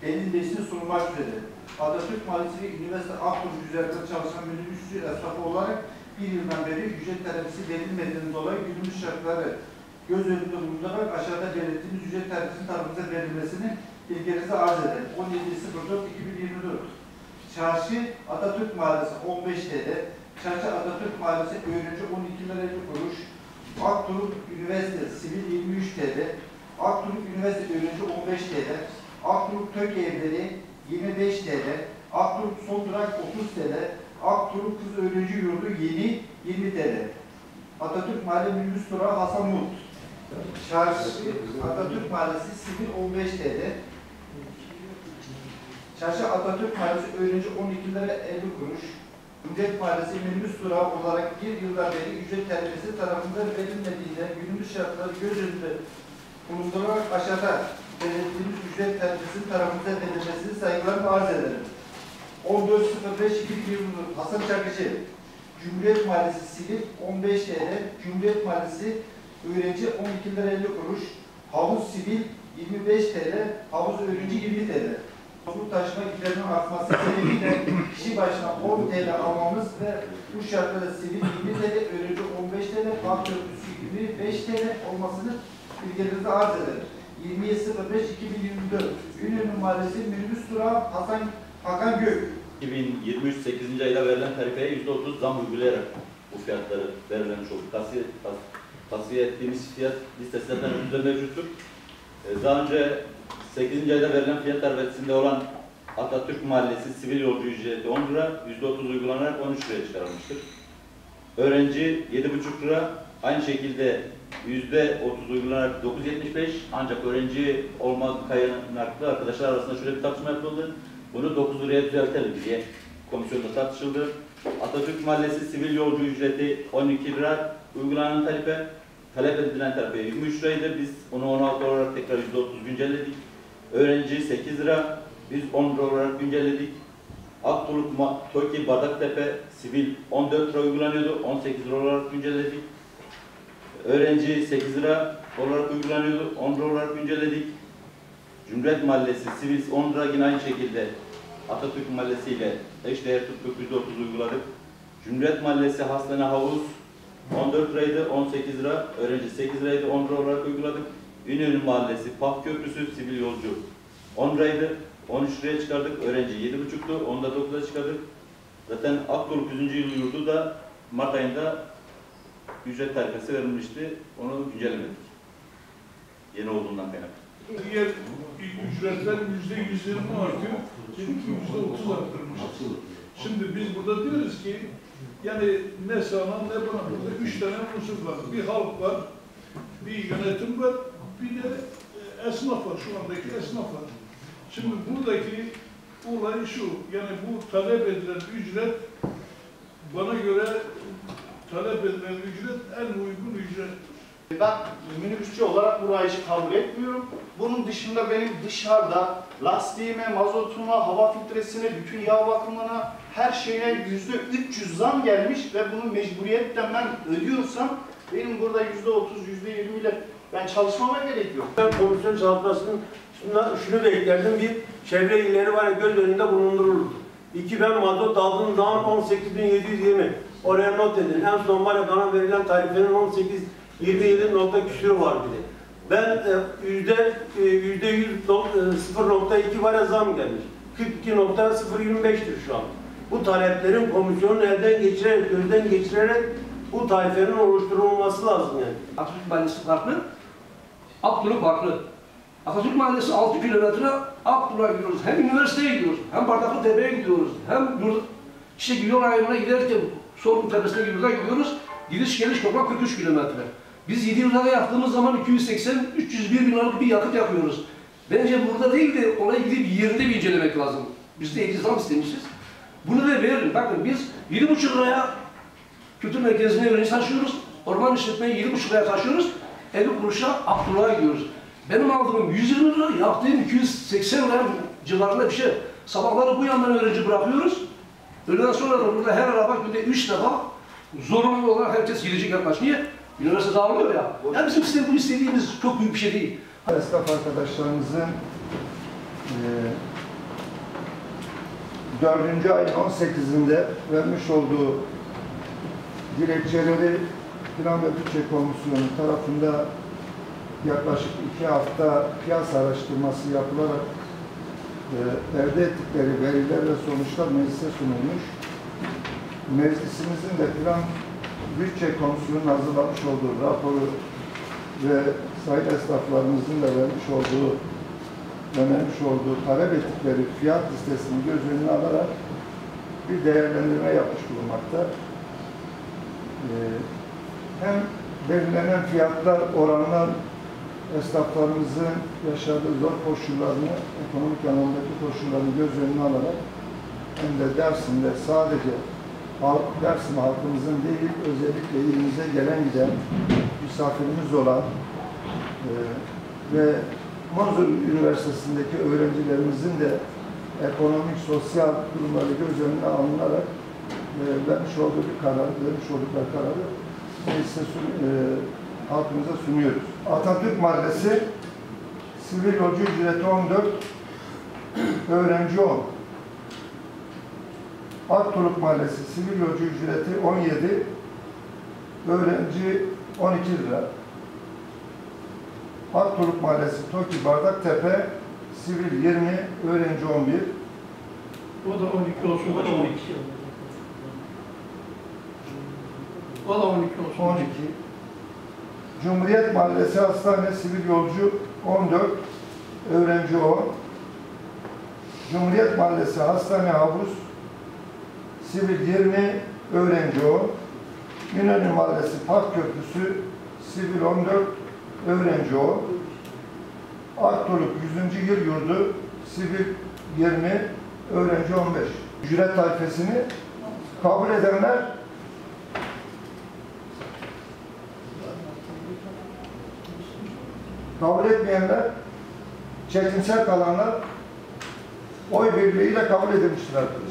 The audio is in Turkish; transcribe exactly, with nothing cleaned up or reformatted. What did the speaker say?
elli beşini sunulmak üzere. Atatürk Mahallesi ve Üniversite Akduruk üzerinde çalışan minibüsçü esnafı olarak bir yıldan beri ücret terapisi verilmediğinden dolayı günümüz şartları göz önünde bulundurarak aşağıda belirttiğimiz ücret terapisi tarafımıza verilmesini ilginize arz eder. on yedi sıfır dört iki bin yirmi dört Çarşı Atatürk Mahallesi on beş T L, Çarşı Atatürk Mahallesi öğrenci on iki lira elli kuruş, Akduruk Üniversite Sivil yirmi üç T L, Akduruk Üniversite öğrenci on beş T L, Akduruk Tök Evleri yirmi beş T L, Akduruk Son Durak otuz T L, Akduruk Kız Öğrenci Yurdu Yeni yirmi T L. Atatürk Mahalle Minibüs Durağı Hasan Mut. Çarşı Atatürk Mahallesi Sivil on beş T L. Çarşı Atatürk Mahallesi öğrenci on iki lira elli kuruş. Cumhuriyet Mahallesi Minibüs Durağı olarak bir yıldan beri ücret terapisi tarafından verilmediğinden günümüz şartları göz önünde bulundurarak aşağıda belirttiğimiz ücret terapisi tarafından verilmesini saygılarımla arz ederim. on dört sıfır beş iki bin yirmi dört Hasan Çakıcı. Cumhuriyet Mahallesi Sivil on beş T L. Cumhuriyet Mahallesi öğrenci on iki lira elli kuruş. Havuz Sivil yirmi beş T L. Havuz öğrenci yirmi T L. Toplu taşıma giderinin artması sebebiyle kişi başına on T L almamız ve bu şartlarda sivil yirmi T L, öğrenci on beş T L, park köprüsü yirmi beş T L olmasını bilgilerinize arz eder. yirmi yedi sıfır beş iki bin yirmi dört Ünlü Mahallesi Minibüs Durağı Hasan Hakan Gök. iki bin yirmi üç sekizinci ayda verilen tarifeye yüzde otuz zam uygulayarak bu fiyatları verilmiş oldu. Tavsiye, tavsiye ettiğimiz fiyat listesi zaten önümüzde mevcuttur. Daha önce sekizinci ayda verilen fiyat tarifesinde olan Atatürk Mahallesi sivil yolcu ücreti on lira, yüzde otuz uygulanarak on üç liraya çıkarılmıştır. Öğrenci yedi buçuk lira, aynı şekilde yüzde otuz uygulanarak dokuz yetmiş beş, ancak öğrenci olmak kaynaklı arkadaşlar arasında şöyle bir tartışma yapıldı. Bunu dokuz liraya düzeltelim diye komisyonda tartışıldı. Atatürk Mahallesi sivil yolcu ücreti on iki lira, uygulanan tarife, talep edilen tarife yirmi üç liraydı. Biz onu on altı olarak tekrar yüzde otuz güncelledik. Öğrenci sekiz lira, biz on lira olarak güncelledik. Akduruk, Toki, Bardaktepe sivil on dört lira uygulanıyordu, on sekiz lira olarak güncelledik. Öğrenci sekiz lira olarak uygulanıyordu, on lira olarak güncelledik. Cumhuriyet Mahallesi sivil on lira, yine aynı şekilde Atatürk Mahallesi ile eşdeğer tuttuk, yüzde otuz uyguladık. Cumhuriyet Mahallesi Hastane Havuz on dört liraydı, on sekiz lira, öğrenci sekiz liraydı, on lira olarak uyguladık. İnönü Mahallesi Park Köprüsü sivil yolcu on liraydı, on üç liraya çıkardık. Öğrenci yedi buçuktu, onu da dokuza çıkardık. Zaten Akduruk yüzüncü yıl yurdu da Mart ayında ücret tarifesi verilmişti, onu güncellemedik. Yeni olduğundan kaynaklı. Diğer ücretler yüzde yüz yirmi artıyor, çünkü yüzde otuz arttırmış. Şimdi biz burada diyoruz ki, yani ne sana ne bana, burada üç tane unsur var. Bir halk var, bir yönetim var, bir de esnaf var, şu andaki esnaf var. Şimdi buradaki olay şu, yani bu talep edilen ücret, bana göre talep edilen ücret en uygun ücret. Ben minibüsçü olarak bu rayışı kabul etmiyorum. Bunun dışında benim dışarıda lastiğime, mazotuma, hava filtresine, bütün yağ bakımına, her şeyine yüzde üç yüz zam gelmiş ve bunu mecburiyetten ben ödüyorsam benim burada yüzde otuz, yüzde yirmi ile ben çalışmama gerek yok. Ben komisyon çalışmasının şuna, şunu beklerdim, bir çevre illeri var ya, göz önünde bulundurulurdu. İki, ben mazot aldığım zaman on sekiz bin yedi yüz yirmi. Oraya not edin. En son var ya, bana verilen tarifenin on sekiz yirmi yedi nokta küsürü var bir de. Ben yüzde yüzde yüz sıfır nokta iki var ya zam gelmiş. kırk iki nokta sıfır yirmi beş'tir şu an. Bu taleplerin komisyonun elden geçirerek, gözden geçirerek bu tarifenin oluşturulması lazım yani. Atatürk Mahallesi farklı, Akduruk farklı. Atatürk Mahallesi altı kilometre Akduruk'a gidiyoruz. Hem üniversiteye gidiyoruz, hem Bardaklıtepe'ye gidiyoruz, hem işte yol ayrımına giderken Sorgun Tepesi'ne gidiyoruz. Gidiş geliş toplam kırk üç kilometre. Biz yedi yılda yaktığımız zaman iki yüz seksen üç yüz bir bin liralık bir yakıt yakıyoruz. Bence burada değil de olay gidip yerinde bir incelemek lazım. Biz de zam istemişiz. Bunu da verelim. Bakın biz yedi buçuk liraya kültür merkezine öğrenci taşıyoruz. Orman işletmeyi yedi buçuk liraya taşıyoruz. elli kuruşa Akduruk'a gidiyoruz. Benim aldığım yüz yirmi lira, yaptığım iki yüz seksen lira civarında bir şey. Sabahları bu yandan öğrenci bırakıyoruz. Öğleden sonra da burada her araba günde üç defa zorunlu olarak herkes gidecek yaklaşık. Niye? Üniversite dağılıyor ya. Ya bizim sistem bu istediğimiz çok büyük bir şey değil. Esnaf arkadaşlarımızın e, dördüncü ayın on sekizinde vermiş olduğu dilekçeleri Plan ve Bütçe Komisyonu tarafında yaklaşık iki hafta piyasa araştırması yapılarak e, elde ettikleri veriler ve sonuçlar meclise sunulmuş. Meclisimizin de Plan Bütçe Komisyonu'nun hazırlamış olduğu raporu ve sayın esnaflarımızın da vermiş olduğu önermiş olduğu talep ettikleri fiyat listesini göz önüne alarak bir değerlendirme yapmış bulunmakta. Ee, hem belirlenen fiyatlar, oranlar esnaflarımızın yaşadığı zor koşullarını, ekonomik anlamdaki koşullarını göz önüne alarak hem de Dersim'de sadece halk, Dersim halkımızın değil, özellikle ilimize gelen giden misafirimiz olan e, ve Manzur Üniversitesi'ndeki öğrencilerimizin de ekonomik, sosyal durumları göz önüne alınarak e, vermiş olduğu bir karar, vermiş oldukları kararı meclise sun, e, halkımıza sunuyoruz. Atatürk Mahallesi sivil yolcu ücreti on dört, öğrenci on. Aktoluk Mahallesi sivil yolcu ücreti on yedi, öğrenci on iki lira. Aktoluk Mahallesi Toki Bardaktepe sivil yirmi, öğrenci on bir. O da on iki olsun. O da on iki. O da on iki olsun. on iki. Cumhuriyet Mahallesi Hastane sivil yolcu on dört, öğrenci on. Cumhuriyet Mahallesi Hastane Havuz sivil yirmi, öğrenci on. İnönü Mahallesi Park Köprüsü sivil on dört, öğrenci on. Aktoluk yüzüncü Yıl Yurdu sivil yirmi, öğrenci on beş. Ücret tarifesini kabul edenler kabul etmeyenler, çekimsel kalanlar oy birliğiyle kabul edilmiştir arkadaşlar.